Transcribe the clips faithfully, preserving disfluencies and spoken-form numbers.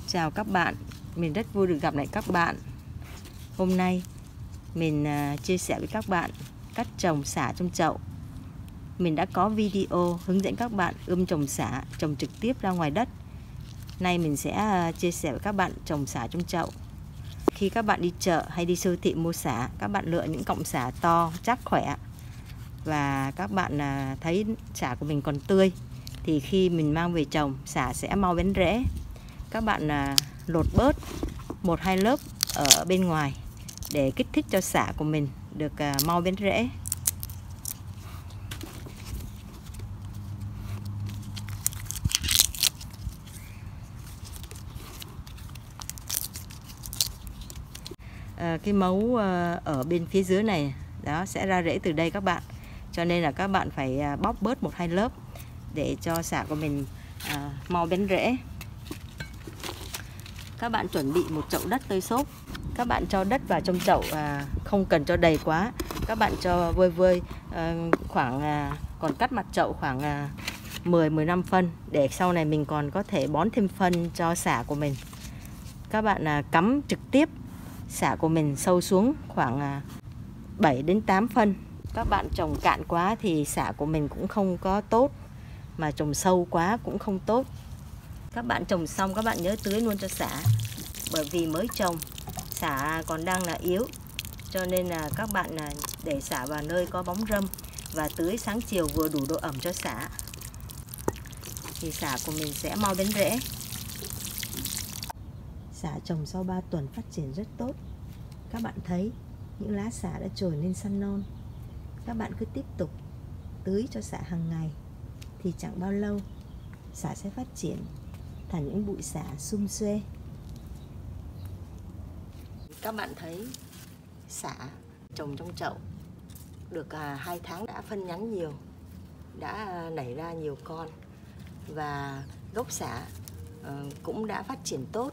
Chào các bạn, mình rất vui được gặp lại các bạn. Hôm nay mình chia sẻ với các bạn cách trồng sả trong chậu. Mình đã có video hướng dẫn các bạn ươm trồng sả, trồng trực tiếp ra ngoài đất. Nay mình sẽ chia sẻ với các bạn trồng sả trong chậu. Khi các bạn đi chợ hay đi siêu thị mua sả, các bạn lựa những cọng sả to, chắc, khỏe. Và các bạn thấy sả của mình còn tươi thì khi mình mang về trồng, sả sẽ mau bén rễ. Các bạn lột bớt một hai lớp ở bên ngoài để kích thích cho sả của mình được mau bén rễ. À, cái mấu ở bên phía dưới này đó sẽ ra rễ từ đây các bạn, cho nên là các bạn phải bóc bớt một hai lớp để cho sả của mình à, mau bén rễ. Các bạn chuẩn bị một chậu đất tơi xốp. Các bạn cho đất vào trong chậu, à, không cần cho đầy quá. Các bạn cho vơi vơi à, khoảng à, còn cắt mặt chậu khoảng à, mười mười lăm phân để sau này mình còn có thể bón thêm phân cho sả của mình. Các bạn à, cắm trực tiếp sả của mình sâu xuống khoảng à, bảy đến tám phân. Các bạn trồng cạn quá thì sả của mình cũng không có tốt, mà trồng sâu quá cũng không tốt. Các bạn trồng xong các bạn nhớ tưới luôn cho sả, bởi vì mới trồng sả còn đang là yếu, cho nên là các bạn để sả vào nơi có bóng râm và tưới sáng chiều vừa đủ độ ẩm cho sả thì sả của mình sẽ mau bén rễ. Sả trồng sau ba tuần phát triển rất tốt. Các bạn thấy những lá sả đã trồi lên xanh non. Các bạn cứ tiếp tục tưới cho sả hàng ngày thì chẳng bao lâu sả sẽ phát triển thành những bụi sả sum xuê. Các bạn thấy sả trồng trong chậu được à, hai tháng đã phân nhánh nhiều, đã nảy ra nhiều con và gốc sả à, cũng đã phát triển tốt.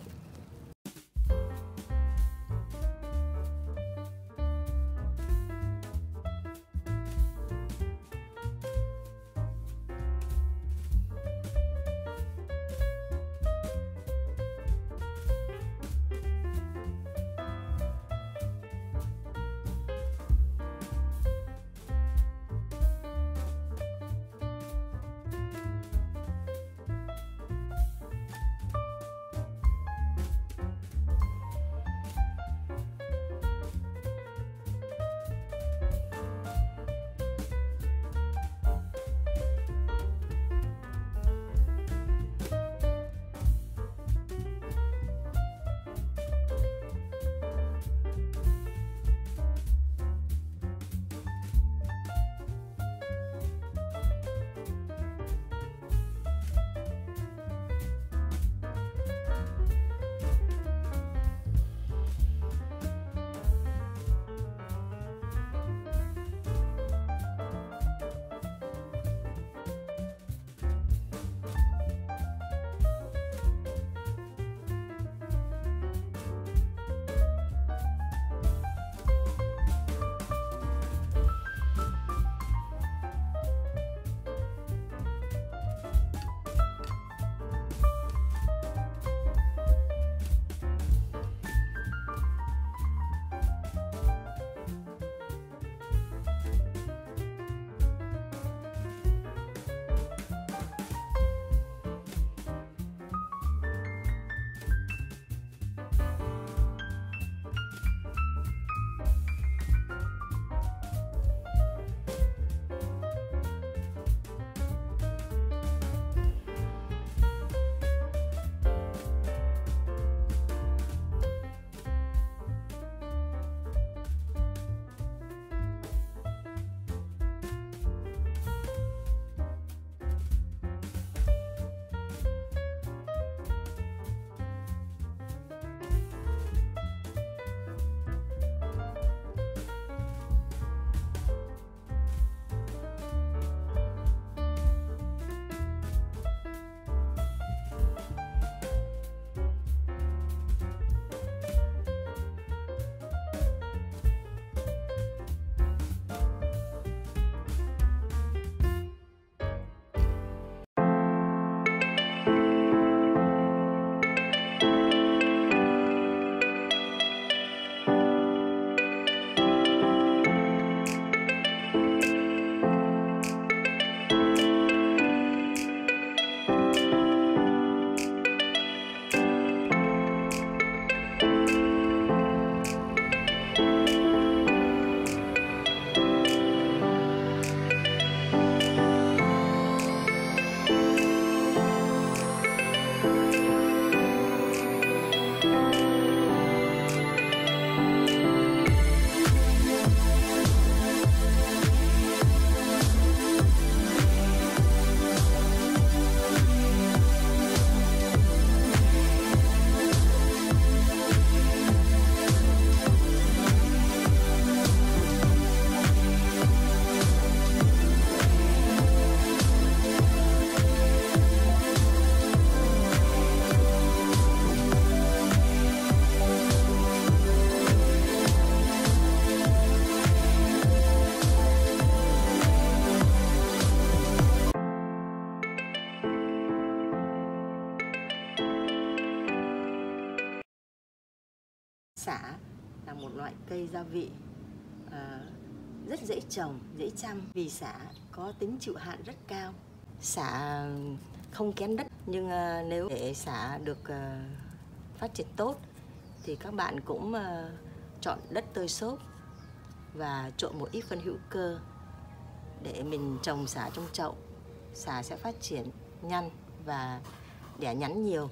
Sả là một loại cây gia vị à, rất dễ trồng, dễ chăm vì sả có tính chịu hạn rất cao. Sả không kén đất, nhưng à, nếu để sả được à, phát triển tốt thì các bạn cũng à, chọn đất tơi xốp và trộn một ít phân hữu cơ để mình trồng sả trong chậu. Sả sẽ phát triển nhanh và đẻ nhánh nhiều.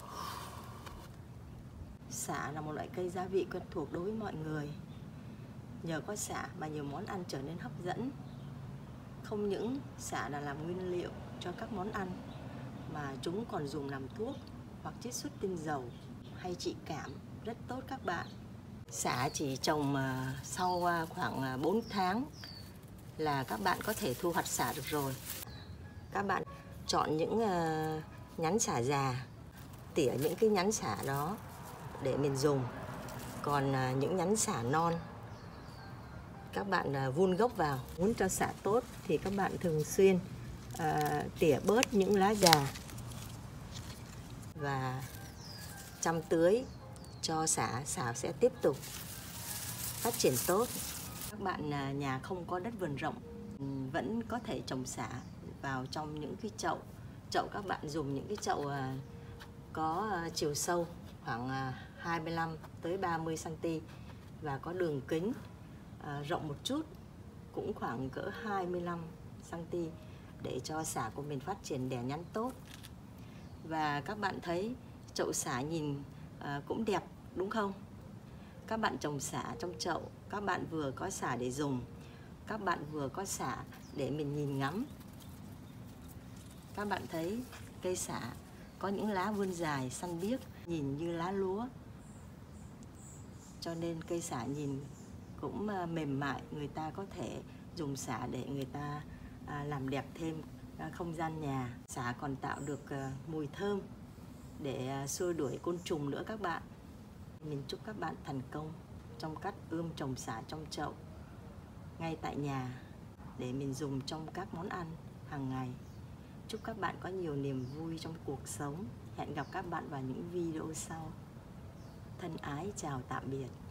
Sả là một loại cây gia vị quen thuộc đối với mọi người. Nhờ có sả mà nhiều món ăn trở nên hấp dẫn. Không những sả là làm nguyên liệu cho các món ăn, mà chúng còn dùng làm thuốc hoặc chiết xuất tinh dầu hay trị cảm rất tốt các bạn. Sả chỉ trồng sau khoảng bốn tháng là các bạn có thể thu hoạch sả được rồi. Các bạn chọn những nhánh sả già, tỉa những cái nhánh sả đó để mình dùng. Còn những nhánh sả non, các bạn vun gốc vào. Muốn cho sả tốt thì các bạn thường xuyên à, tỉa bớt những lá già và chăm tưới cho sả. Sả sẽ tiếp tục phát triển tốt. Các bạn nhà không có đất vườn rộng vẫn có thể trồng sả vào trong những cái chậu. Chậu các bạn dùng những cái chậu có chiều sâu khoảng hai mươi lăm tới ba mươi xăng-ti-mét và có đường kính à, rộng một chút, cũng khoảng cỡ hai mươi lăm xăng-ti-mét để cho sả của mình phát triển đẻ nhánh tốt. Và các bạn thấy chậu sả nhìn à, cũng đẹp đúng không? Các bạn trồng sả trong chậu, các bạn vừa có sả để dùng, các bạn vừa có sả để mình nhìn ngắm. Các bạn thấy cây sả có những lá vươn dài xanh biếc, nhìn như lá lúa. Cho nên cây sả nhìn cũng mềm mại, người ta có thể dùng sả để người ta làm đẹp thêm không gian nhà. Sả còn tạo được mùi thơm để xua đuổi côn trùng nữa các bạn. Mình chúc các bạn thành công trong cách ươm trồng sả trong chậu ngay tại nhà để mình dùng trong các món ăn hàng ngày. Chúc các bạn có nhiều niềm vui trong cuộc sống. Hẹn gặp các bạn vào những video sau. Thân ái chào tạm biệt.